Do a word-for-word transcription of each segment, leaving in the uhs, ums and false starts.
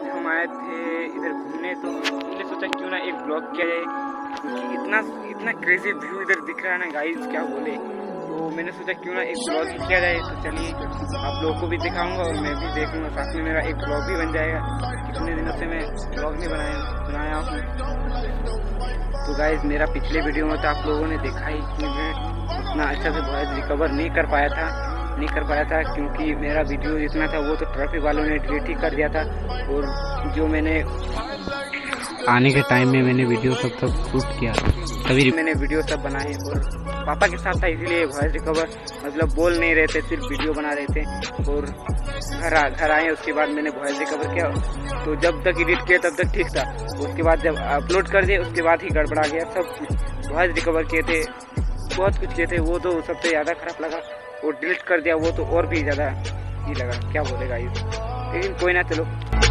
आज हम आए थे इधर घूमने, तो हमने सोचा क्यों ना एक ब्लॉग किया जाए, क्योंकि इतना इतना क्रेजी व्यू इधर दिख रहा है ना गाइस, क्या बोले। तो मैंने सोचा क्यों ना एक ब्लॉग ही किया जाए। तो चलिए आप लोगों को भी दिखाऊंगा और मैं भी देखूंगा, साथ में मेरा एक ब्लॉग भी बन जाएगा। कितने दिनों से मैं ब्लॉग नहीं बनाया बनाया हूँ। तो गाइस मेरा पिछले वीडियो में तो आप लोगों ने देखा ही कि मैं उतना अच्छा से वॉइस रिकवर नहीं कर पाया था नहीं कर पाया था क्योंकि मेरा वीडियो जितना था वो तो ट्रैफिक वालों ने डिलीट ही कर दिया था। और जो मैंने आने के टाइम में मैंने वीडियो सब सब शूट किया, तभी मैंने वीडियो सब बनाए। और पापा के साथ था इसलिए वॉइस रिकवर मतलब बोल नहीं रहे थे, सिर्फ वीडियो बना रहे थे। और घर आ घर आए उसके बाद मैंने वॉइस रिकवर किया, तो जब तक एडिट किया तब तक ठीक था। उसके बाद जब अपलोड कर दिए उसके बाद ही गड़बड़ा गया सब कुछ। वॉइस रिकवर किए थे, बहुत कुछ किए थे, वो तो सबसे ज़्यादा खराब लगा। और डिलीट कर दिया वो तो और भी ज़्यादा ही लगा, क्या बोलेगा ये। लेकिन कोई ना, चलो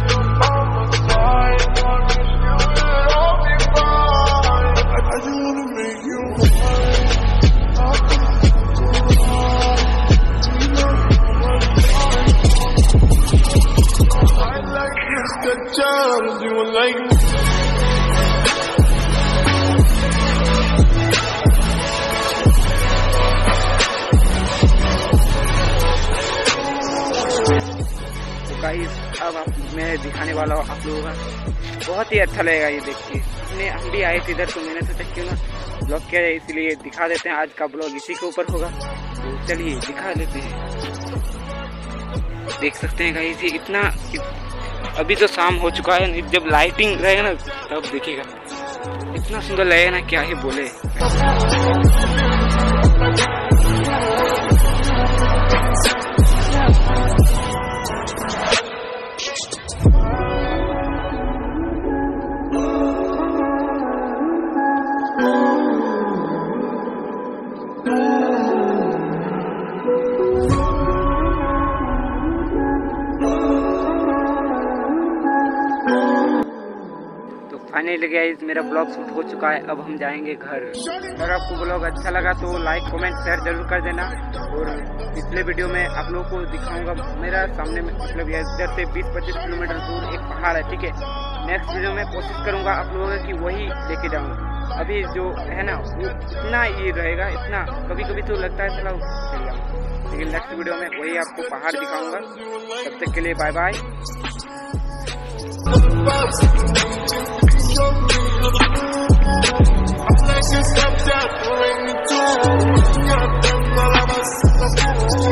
गाइस अब आप मैं दिखाने वाला हूँ आप लोगों का, बहुत ही अच्छा लगेगा ये देख के। हमने हम भी आए थे इधर, तो मैंने सोचा क्यों ना ब्लॉग किया जाए, इसलिए दिखा देते हैं। आज का ब्लॉग इसी के ऊपर होगा, तो चलिए दिखा देते हैं। देख सकते हैं गाइस ये इतना इत, अभी तो शाम हो चुका है, जब लाइटिंग रहेगा ना तब देखिएगा इतना सुंदर लगेगा ना, क्या ही बोले। फाइनली गाइस मेरा ब्लॉग शूट हो चुका है, अब हम जाएंगे घर। अगर आपको ब्लॉग अच्छा लगा तो लाइक कमेंट शेयर जरूर कर देना। और पिछले वीडियो में आप लोगों को दिखाऊंगा, मेरा सामने में मतलब इधर से बीस पच्चीस किलोमीटर दूर एक पहाड़ है, ठीक है। नेक्स्ट वीडियो में कोशिश करूंगा आप लोगों की वही लेके जाऊँगा। अभी जो है ना वो इतना ये रहेगा, इतना कभी कभी तो लगता है चलो चल जाऊँ, लेकिन नेक्स्ट वीडियो में वही आपको पहाड़ दिखाऊंगा। तब तक के लिए bye bye. I'm like, stop that,